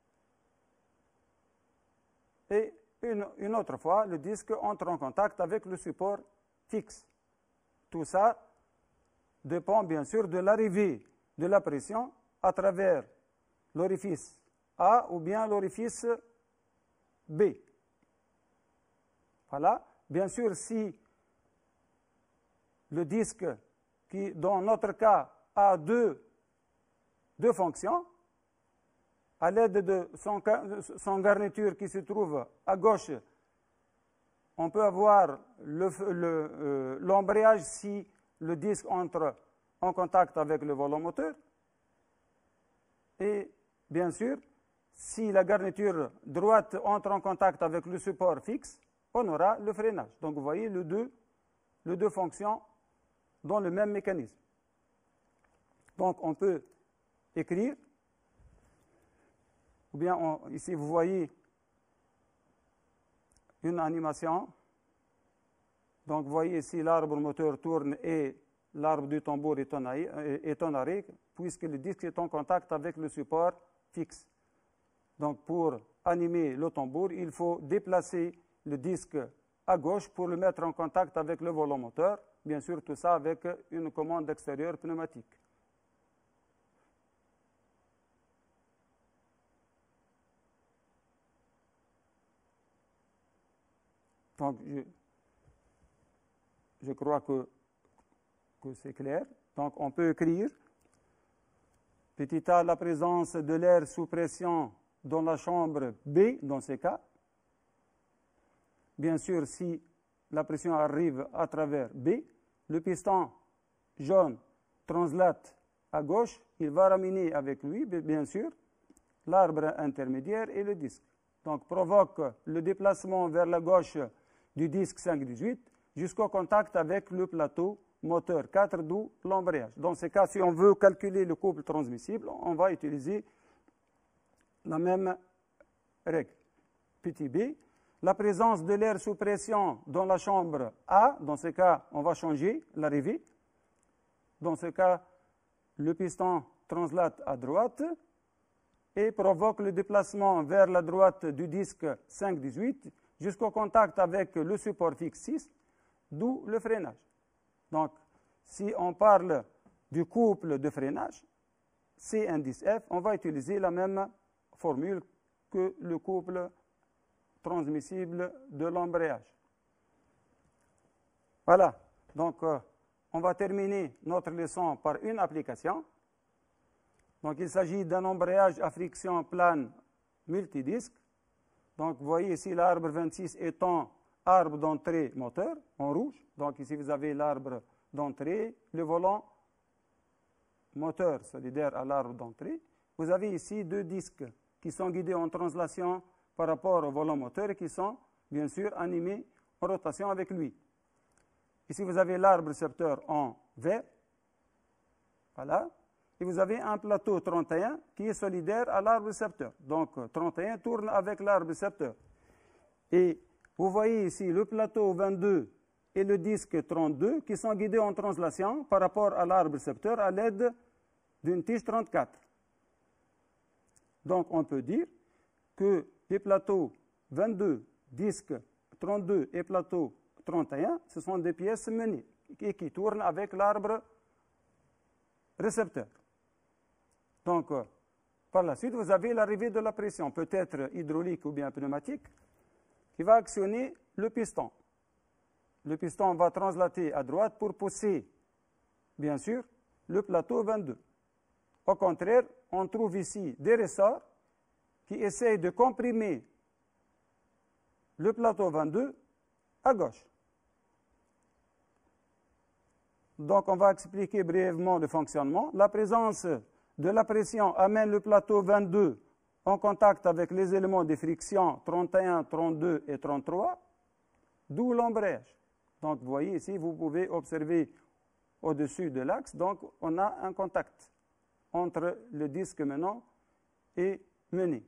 et une, une autre fois, le disque entre en contact avec le support fixe. Tout ça dépend bien sûr de l'arrivée de la pression à travers l'orifice A ou bien l'orifice B. Voilà. Bien sûr, si le disque, qui dans notre cas a deux, deux fonctions, à l'aide de son, son garniture qui se trouve à gauche, on peut avoir l'embrayage le, euh, si le disque entre en contact avec le volant moteur. Et bien sûr, si la garniture droite entre en contact avec le support fixe, on aura le freinage. Donc vous voyez les deux, les deux fonctions dans le même mécanisme. Donc on peut écrire, ou bien on, ici vous voyez une animation. Donc vous voyez ici l'arbre moteur tourne et l'arbre du tambour est en, est en arrêt, puisque le disque est en contact avec le support fixe. Donc pour animer le tambour, il faut déplacer le disque à gauche pour le mettre en contact avec le volant moteur. Bien sûr, tout ça avec une commande extérieure pneumatique. Donc, je, je crois que, que c'est clair. Donc, on peut écrire petit a, la présence de l'air sous pression dans la chambre B, dans ces cas. Bien sûr, si la pression arrive à travers B, le piston jaune translate à gauche, il va ramener avec lui, bien sûr, l'arbre intermédiaire et le disque. Donc, provoque le déplacement vers la gauche du disque cinq dix-huit jusqu'au contact avec le plateau moteur quatre, d'où l'embrayage. Dans ce cas, si on veut calculer le couple transmissible, on va utiliser la même règle. Petit b, la présence de l'air sous pression dans la chambre A, dans ce cas, on va changer l'arrivée. Dans ce cas, le piston translate à droite et provoque le déplacement vers la droite du disque cinq dix-huit jusqu'au contact avec le support fixe six, d'où le freinage. Donc, si on parle du couple de freinage, C indice F, on va utiliser la même formule que le couple transmissible de l'embrayage. Voilà. Donc, euh, on va terminer notre leçon par une application. Donc, il s'agit d'un embrayage à friction plane multidisque. Donc, vous voyez ici l'arbre vingt-six étant arbre d'entrée moteur en rouge. Donc, ici, vous avez l'arbre d'entrée, le volant moteur solidaire à l'arbre d'entrée. Vous avez ici deux disques qui sont guidés en translation par rapport au volant moteur et qui sont, bien sûr, animés en rotation avec lui. Ici, vous avez l'arbre récepteur en vert. Voilà. Et vous avez un plateau trente et un qui est solidaire à l'arbre récepteur. Donc, trente et un tourne avec l'arbre récepteur. Et vous voyez ici le plateau vingt-deux et le disque trente-deux qui sont guidés en translation par rapport à l'arbre récepteur à l'aide d'une tige trente-quatre. Donc, on peut dire que les plateaux vingt-deux, disque trente-deux et plateau trente et un, ce sont des pièces menées et qui tournent avec l'arbre récepteur. Donc, euh, par la suite, vous avez l'arrivée de la pression, peut-être hydraulique ou bien pneumatique, qui va actionner le piston. Le piston va translater à droite pour pousser, bien sûr, le plateau vingt-deux. Au contraire, on trouve ici des ressorts qui essayent de comprimer le plateau vingt-deux à gauche. Donc, on va expliquer brièvement le fonctionnement. La présence de la pression amène le plateau vingt-deux en contact avec les éléments de friction trente et un, trente-deux et trente-trois, d'où l'embrayage. Donc, vous voyez ici, vous pouvez observer au-dessus de l'axe, donc on a un contact entre le disque menant et mené.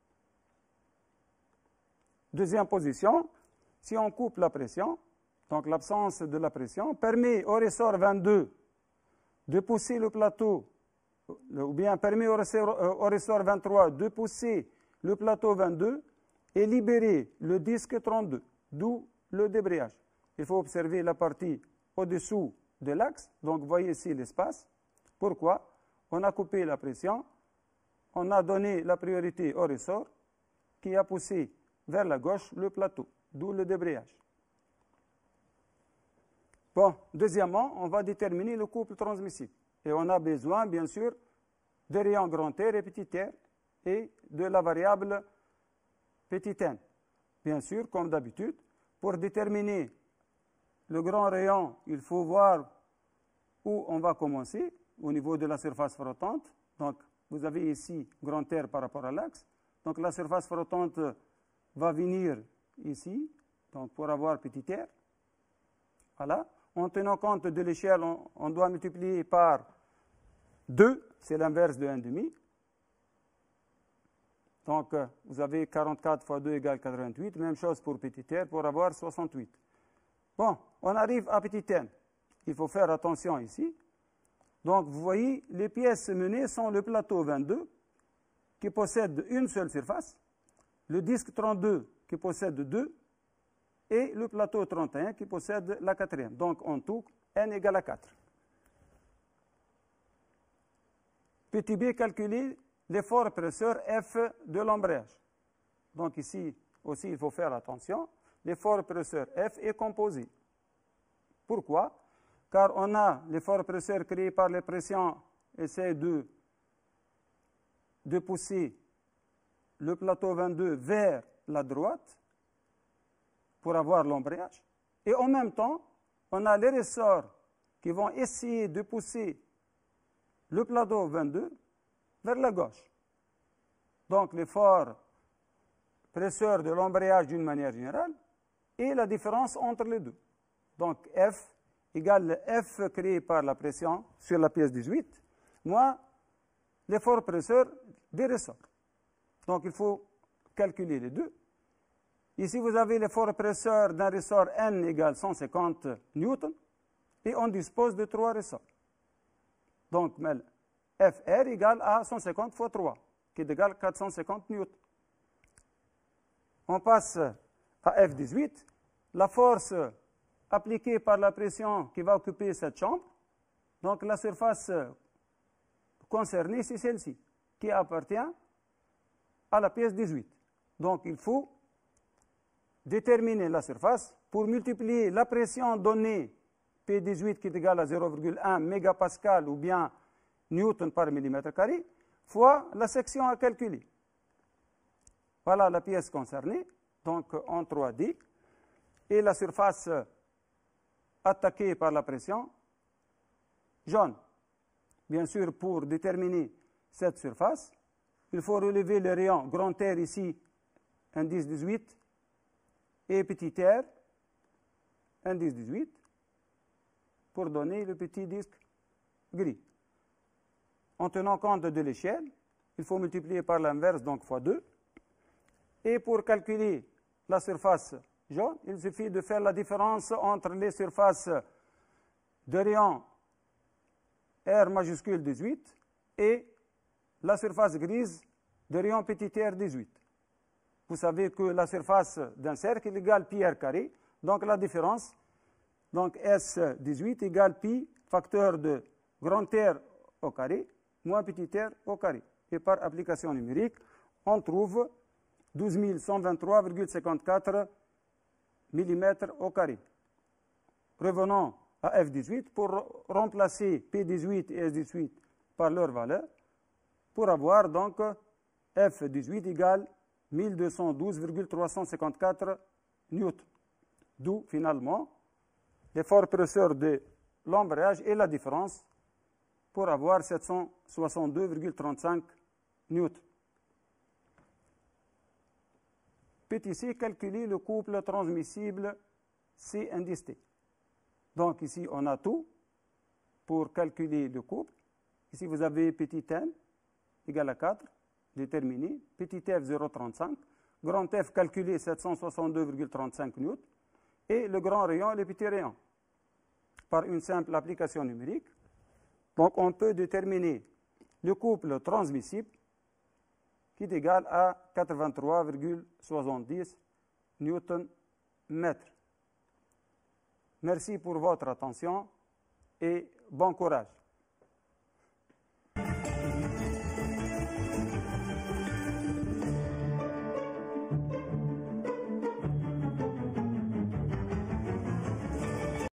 Deuxième position, si on coupe la pression, donc l'absence de la pression permet au ressort vingt-deux de pousser le plateau, ou bien permet au ressort, au ressort vingt-trois de pousser le plateau vingt-deux et libérer le disque trente-deux, d'où le débrayage. Il faut observer la partie au-dessous de l'axe, donc vous voyez ici l'espace. Pourquoi? On a coupé la pression, on a donné la priorité au ressort qui a poussé vers la gauche le plateau, d'où le débrayage. Bon, deuxièmement, on va déterminer le couple transmissible. Et on a besoin, bien sûr, de rayons grand R et petit r et de la variable petit n. Bien sûr, comme d'habitude, pour déterminer le grand rayon, il faut voir où on va commencer, au niveau de la surface flottante. Donc, vous avez ici grand R par rapport à l'axe. Donc, la surface flottante va venir ici, donc pour avoir petit r. Voilà. En tenant compte de l'échelle, on, on doit multiplier par deux, c'est l'inverse de un virgule cinq. Donc, euh, vous avez quarante-quatre fois deux égale quatre-vingt-huit. Même chose pour petit r, pour avoir soixante-huit. Bon, on arrive à petit n. Il faut faire attention ici. Donc, vous voyez, les pièces menées sont le plateau vingt-deux, qui possède une seule surface, le disque trente-deux, qui possède deux, et le plateau trente et un, qui possède la quatrième. Donc, en tout, n égale à quatre. Petit b, calculer l'effort presseur F de l'embrayage. Donc, ici aussi, il faut faire attention. l'effort presseur F est composé. Pourquoi? Car on a l'effort presseur créé par les pressions, essaie de, de pousser le plateau vingt-deux vers la droite pour avoir l'embrayage. Et en même temps, on a les ressorts qui vont essayer de pousser le plateau vingt-deux vers la gauche. Donc l'effort presseur de l'embrayage d'une manière générale et la différence entre les deux. Donc F égale F créé par la pression sur la pièce dix-huit, moins l'effort presseur des ressorts. Donc il faut calculer les deux. Ici, vous avez l'effort presseur d'un ressort N égale cent cinquante newtons et on dispose de trois ressorts. Donc F R égale à cent cinquante fois trois, qui est égal à quatre cent cinquante newtons. On passe à F dix-huit. La force appliquée par la pression qui va occuper cette chambre, donc la surface concernée, c'est celle-ci, qui appartient à la pièce dix-huit. Donc il faut déterminer la surface pour multiplier la pression donnée P dix-huit qui est égale à zéro virgule un mégapascal ou bien newton par millimètre carré fois la section à calculer. Voilà la pièce concernée, donc en trois D, et la surface attaquée par la pression jaune. Bien sûr, pour déterminer cette surface, il faut relever le rayon grand R ici, indice dix-huit, et petit r, indice dix-huit, pour donner le petit disque gris. En tenant compte de l'échelle, il faut multiplier par l'inverse, donc fois deux. Et pour calculer la surface jaune, il suffit de faire la différence entre les surfaces de rayon R majuscule dix-huit et la surface grise de rayon petit r dix-huit. Vous savez que la surface d'un cercle égale pi r carré, donc la différence, donc S dix-huit égale pi facteur de grand R au carré moins petit r au carré. Et par application numérique, on trouve douze mille cent vingt-trois virgule cinquante-quatre millimètres au carré. Revenons à F dix-huit pour remplacer P dix-huit et S dix-huit par leur valeur, pour avoir donc F dix-huit égale mille deux cent douze virgule trois cent cinquante-quatre newtons. D'où, finalement, l'effort presseur de l'embrayage et la différence pour avoir sept cent soixante-deux virgule trente-cinq newtons. Petit c, calculer le couple transmissible C indice T. Donc ici, on a tout pour calculer le couple. Ici, vous avez petit n égal à quatre, déterminé, petit f zéro virgule trente-cinq, grand F calculé sept cent soixante-deux virgule trente-cinq newtons, et le grand rayon et le petit rayon. Par une simple application numérique, donc on peut déterminer le couple transmissible qui est égal à quatre-vingt-trois virgule soixante-dix newton-mètre. Merci pour votre attention et bon courage.